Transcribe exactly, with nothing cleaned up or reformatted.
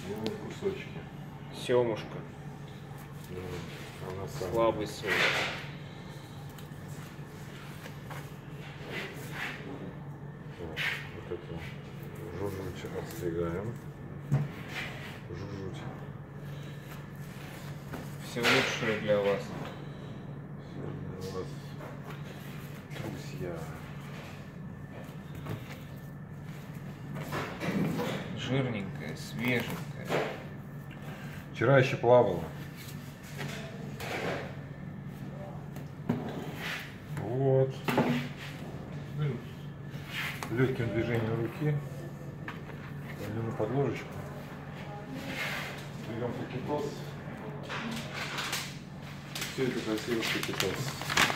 Ну, кусочки. Семушка. Да, она самая. Слабый сок. Так, вот это жужжуть отстригаем. Жужжуть. Все лучшее для вас. Сегодня у вас друзья. Жирненькая, свеженькая. Вчера еще плавала. Вот. Легким движением руки кладем на подложечку. Берем пакетос. Все это красиво в пакетос.